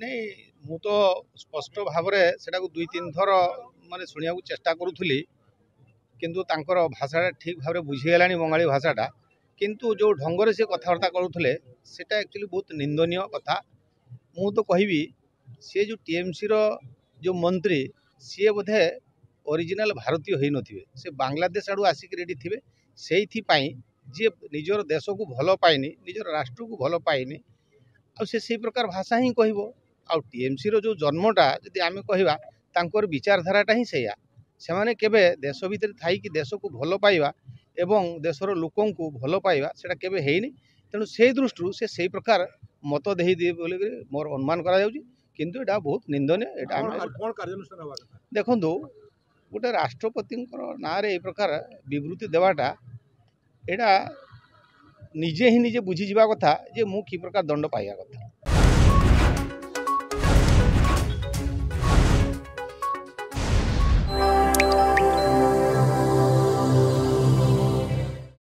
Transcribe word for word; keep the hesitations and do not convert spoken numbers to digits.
नहीं मु तो स्पष्ट भाव से दुई तीन थर माने शुणा चेष्टा करूली किंतु तांकर भाषा ठीक भाव में बुझीगला बंगाली भाषाटा किंतु जो ढंग से कथबार्ता करुले सेटा एक्चुअली बहुत निंदनीय कथा। मु तो कहबी सी जो टीएमसी रो जो मंत्री सी बोधे ओरिजिनल भारतीय हो नथिबे, से बांग्लादेश आड़ू आसिक रेडी थे से जी निजर देश को भल पाइनि निजर राष्ट्र को भल पाइनि आ से से प्रकार भाषा ही कहबो। आ टीएमसी रो जो जन्मटा जदि आमे कहबा तांकर विचारधाराटा ही सैया से माने केबे देश भीतर थाई कि देश को भल पाइबा एवं देशर लोकों को भल पाइबा सेटा केबे हेइनि। तेणु से दृष्टि से से प्रकार मत दे दिए बोली मोर अनुमान करा जाउची किंतु एटा बहुत निंदनीय। एटा देखो गोटे राष्ट्रपति ना रे प्रकार विवृत्ति देवाटा एटा निजे ही निजे बुझी जावा कथा जे मु कि प्रकार दंड पाइया कथा।